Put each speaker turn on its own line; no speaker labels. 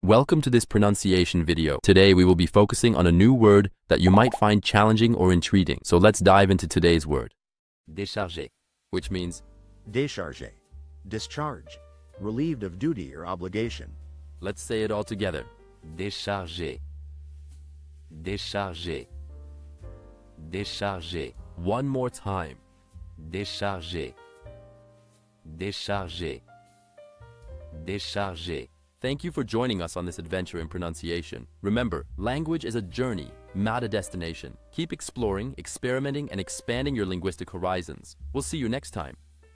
Welcome to this pronunciation video. Today we will be focusing on a new word that you might find challenging or intriguing. So let's dive into today's word. Déchargé, which means
Déchargé, discharge, relieved of duty or obligation.
let's say it all together. Déchargé. Déchargé. Déchargé. One more time. Déchargé. Déchargé. Déchargé. Thank you for joining us on this adventure in pronunciation. Remember, language is a journey, not a destination. Keep exploring, experimenting, and expanding your linguistic horizons. We'll see you next time.